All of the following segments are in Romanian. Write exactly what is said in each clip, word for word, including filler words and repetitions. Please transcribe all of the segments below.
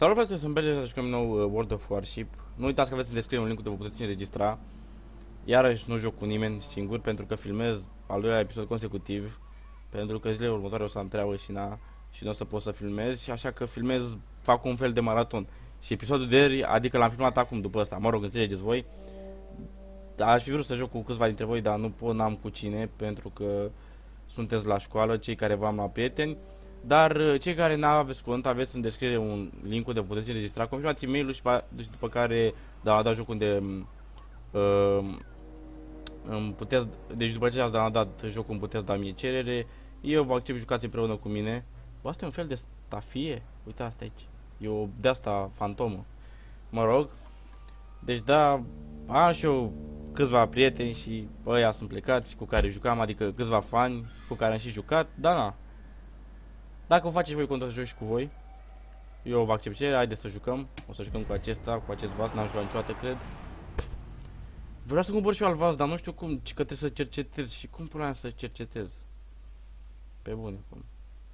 Salut frate, sunt Berger să jucăm nou uh, World of Warship. Nu uitați că aveți în descriere un link unde vă puteți înregistra. Iarăși nu joc cu nimeni singur pentru că filmez al doilea episod consecutiv. Pentru că zilele următoare o să am treabă și, na, și nu o să pot să filmez. Și așa că filmez, fac un fel de maraton. Și episodul de ieri, adică l-am filmat acum după ăsta. Mă rog, înțelegeți voi. Aș fi vrut să joc cu câțiva dintre voi, dar nu pot, n-am cu cine. Pentru că sunteți la școală, cei care v-am la prieteni. Dar cei care n-aveți cont, aveți în descriere un link unde puteți înregistra, confirmați e-mail-ul și după care da, da joc unde uh, puteți, deci după ce ați dat jocul îmi puteți da mie cerere, eu vă accept, jucați împreună cu mine. Bă, asta e un fel de stafie, uite asta aici, e o de asta fantomă, mă rog. Deci da, am și eu câțiva prieteni și ăia sunt plecați cu care jucam, adică câțiva fani cu care am și jucat, dar na. Dacă o faceți voi contra să joc și cu voi, eu vă accept cererea, haideți să jucăm. O să jucăm cu acesta, cu acest vas, n-am jucat niciodată, cred. Vreau să cumpăr și eu alt vas, dar nu știu cum, ci că trebuie să cercetez. Și cum puneam să cercetez? Pe bune, cum?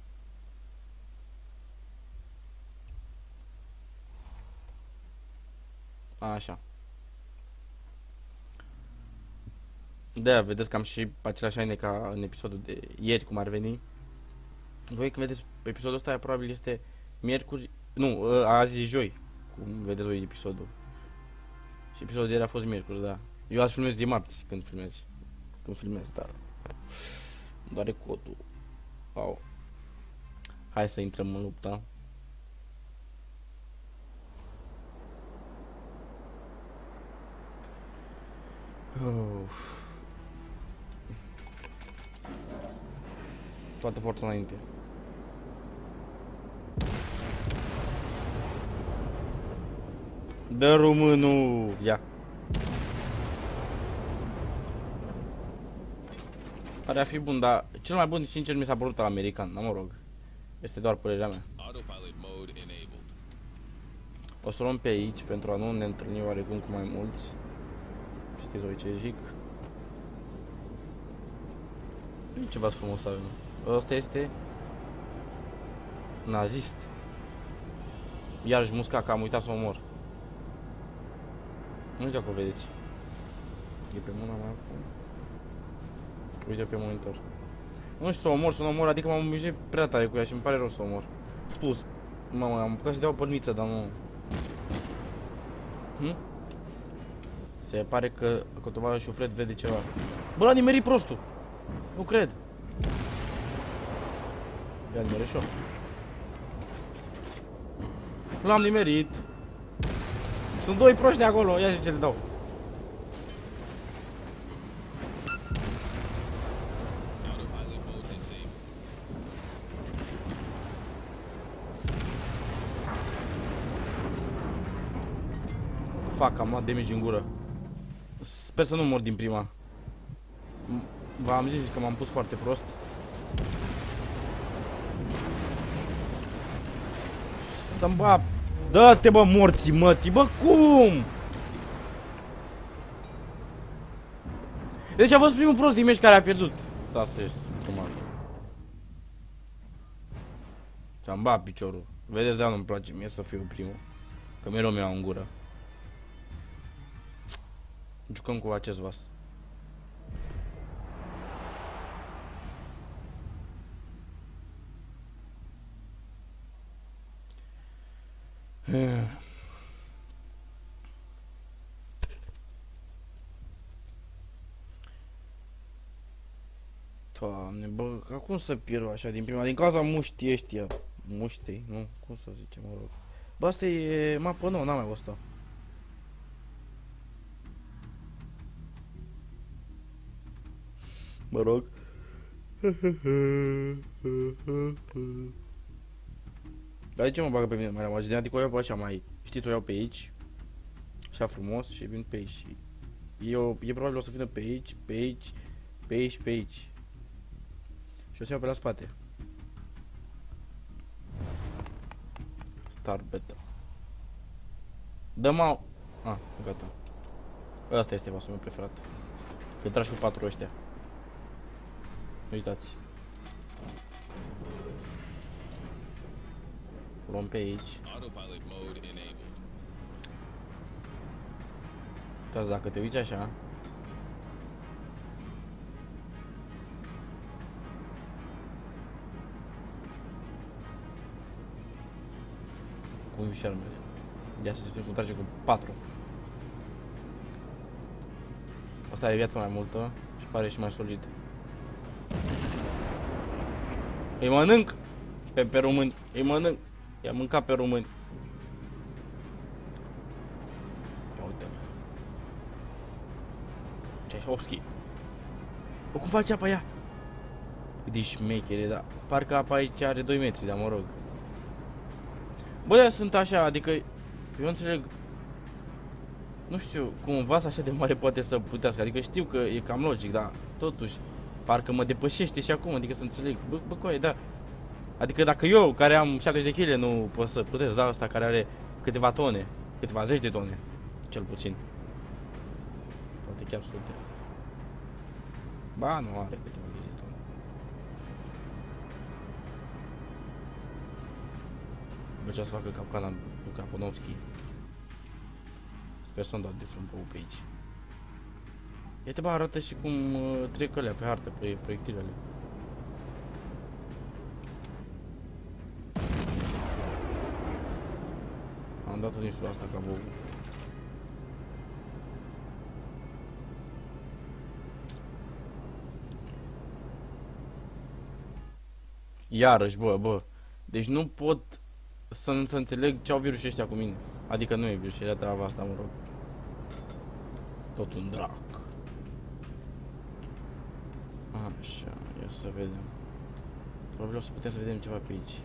A, așa. De-aia vedeți că am și același haine ca în episodul de ieri, cum ar veni. Voi când vedeți episodul ăsta, probabil este miercuri, nu, azi e joi, cum vedeți voi episodul. Și episodul de ieri a fost miercuri, da. Eu azi filmez de marți când filmez. Când filmez, dar îmi doare codul. Au. Hai să intrăm în lupta. Uf. Toată forța înainte. Dă românul! Ia! Pare a fi bun, dar cel mai bun, sincer, mi s-a părut american, dar mă rog. Este doar părerea mea. O să luăm pe aici pentru a nu ne întâlni oarecum cu mai mulți. Știți voi ce zic? Ceva frumos avem. Ăsta este nazist. Iarăși musca, că am uitat să o omor. Nu știu dacă o vedeți. E pe mâna mea acum. Uite pe monitor. Nu știu să o omor, să o omor, adică m-am obișnuit prea tare cu ea și îmi pare rău să o omor. Spus. Mamă, am apucat să dea o părniță, dar nu. Hm? Se pare că cotovalul șuflet vede ceva. Bă, l-a nimerit prostul. Nu cred. Ia nimerit și eu. L-am nimerit. Sunt doi proști de acolo, ia și ce le dau. Fac, am luat damage în gură. Sper să nu mor din prima. V-am zis că m-am pus foarte prost. Să-mi bă, dă-te bă morții mătii, bă cum? Deci a fost primul prost din meci care a pierdut. Da, să ești scumat. Ți-am bat piciorul. Vedeți, de-aia nu-mi place mie să fiu primul. Că mereu mi-au în gură. Jucăm cu acest vas. Doamne, bă, acum să pierd așa din prima, din cauza muștii ăștia. Muștii, nu? Cum să zicem, mă rog. Bă, asta e mapă nouă, n-am mai văzut-o. Mă rog. Dar de ce mă bagă pe mine mai la margine? Adică o iau pe așa mai, știți, o iau pe aici. Așa frumos și vin pe aici și... Eu, e probabil o să vină pe aici, pe aici, pe aici, pe aici. Și o să iau pe la spate. Star beta. Dă-mă... Ah, gata. Ăsta este vasul meu preferat. Că tragi cu patru ăștia. Uitați. Luăm pe aici. Uitați, dacă te uiți așa, cum e șarmele. Ia să se fie cum trage cu patru. Asta are viața mai multă și pare și mai solid. Îi mănânc pe, pe români, îi mănânc. I-a mâncat pe români. Ia uite-l. Ceșovski. Bă, cum face apa ea? Cât de șmechere, dar parcă apa aici are doi metri, dar mă rog. Bă, dar sunt așa, adică eu înțeleg. Nu știu cum un vas așa de mare poate să putească, adică știu că e cam logic, dar totuși parcă mă depășește și acum, adică să înțeleg. Bă, bă, coaie, da. Adică dacă eu, care am șaptezeci de kilograme, nu pot să plutesc, da, ăsta care are câteva tone, câteva zeci de tone, cel puțin. Poate chiar sute. Ba, nu are câteva zeci de tone. Bă, ce o să facă capcana cu Kaponovski. Sper să-mi dau de frâmpău pe aici. Iată, bă, arată și cum uh, trec alea pe hartă, pe proiectilele. Am dat-o din șura asta ca bou. Iarăși, bă, bă. Deci nu pot să, să înțeleg ce au virusul ăștia cu mine. Adică nu e virus, era treaba asta, mă rog. Tot un drac. Așa, ia să vedem. Probabil o să putem să vedem ceva pe aici.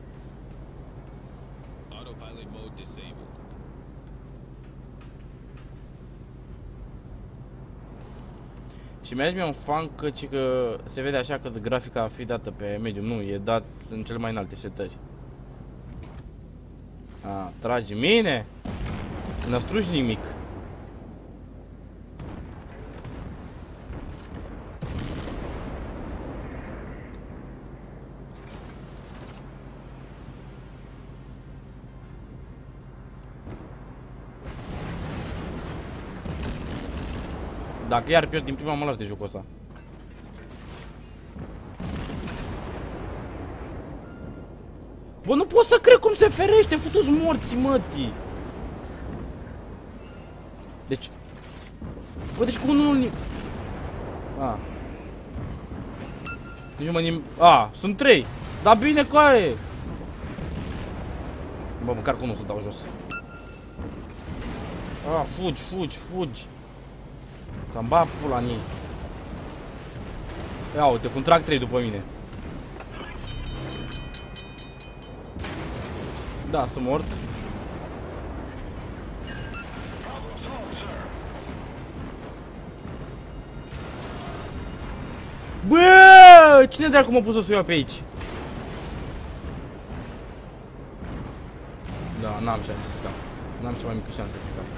Autopilot mode disabled. Și mi-a zis mie un fan că, că se vede așa că grafica a fi dată pe medium. Nu, e dat în cele mai înalte setări. A, tragi mine? Năstruși nimic. Dacă iar pierd din prima, mă las de jocul ăsta. Bă, nu pot să cred cum se ferește, futu-ți morții, mătii. Deci... Bă, deci cu unul nu... A. Deci mă nim... A, sunt trei. Dar bine, coaie. Bă, măcar cu unul să dau jos. A, fugi, fugi, fugi. Să-mi bat pula în ei. Ia uite, cum trag trei după mine. Da, sunt mort. Bă, cine dracu m-a pus să o iau pe aici? Da, n-am șanse să scap. N-am cea mai mică șansă să scap.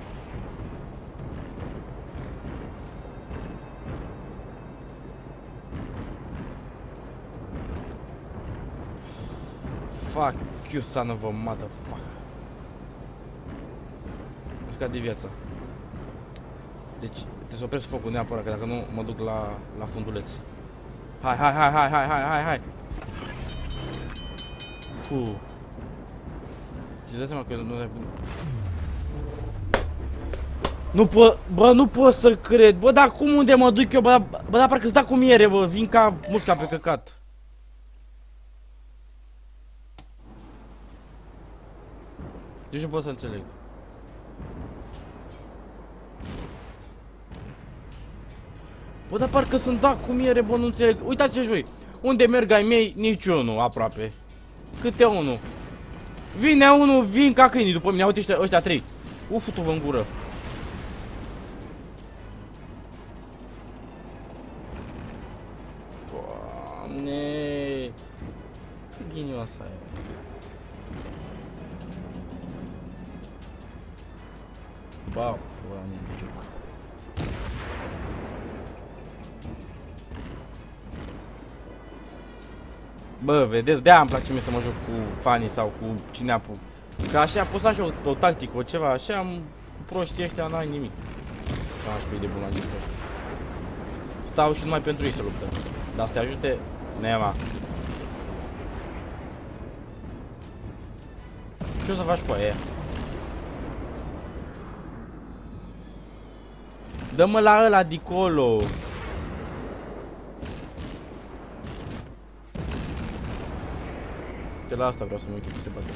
Fuck you, son of a motherfucker. Am scăpat de viața. Deci, trebuie să opresc focul neapărat, că dacă nu mă duc la, la funduleț. Hai, hai, hai, hai, hai, hai, hai, hai. Fuh. Ți-ai dat seama că nu ai... Nu pot, bă, nu pot să cred. Bă, dar cum unde mă duc eu, bă, bă, dar parcă-ți da cu miere, bă, vin ca mușca pe căcat. Deci nu pot să înțeleg. Bă, dar parcă sunt da cu miere, bă, nu înțeleg. Uitați ce joi. Unde merg ai mei, niciunul aproape. Câte unul. Vine unul, vin ca câinii după mine. Uite ăștia, ăștia trei. Ufu-tu-vă în gură. Doamne. Ce ghinioasă aia. Ba, pula mea de joc. Bă, vedeți, de-aia îmi place mie să mă joc cu fanii sau cu cine apuc. Că așa pot să așa o, o tactică, o ceva, așa am proștii ăștia, n-ai nimic. Și am șpui de bun la nimic ăștia. Stau și numai pentru ei să luptă. Dar să te ajute, nema. Ce o să faci cu aia? Dă-mă la ăla de colo. De la asta vreau să mă uit cum se bate.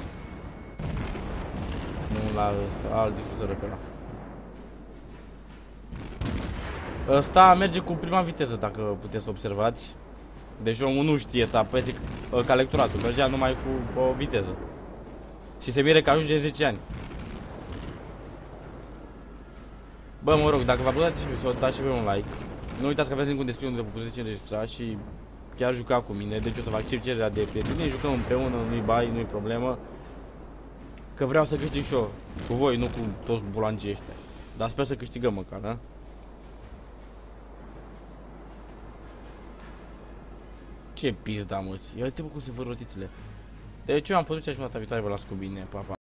Nu la ăsta, alt difuzor pe ăla. Ăsta merge cu prima viteză, dacă puteți să observați. Deci omul nu știe să apese ca lectoratul, mergea numai cu o viteză. Și se mire că ajunge zece ani. Bă, mă rog, dacă v-a plăcut acest episod, dați și voi un like. Nu uitați că aveți link-ul în descriere unde vă puteți înregistra și chiar juca cu mine. Deci o să vă accept cererea de prietenie, jucăm împreună, nu-i bai, nu-i problemă. Că vreau să câștig și eu cu voi, nu cu toți bulancii ăștia. Dar sper să câștigăm măcar, da? Ce pizda, măți. Ia uite-mă cum se văd rotițele. Deci eu am fost și data viitoare, vă las cu bine, pa, pa.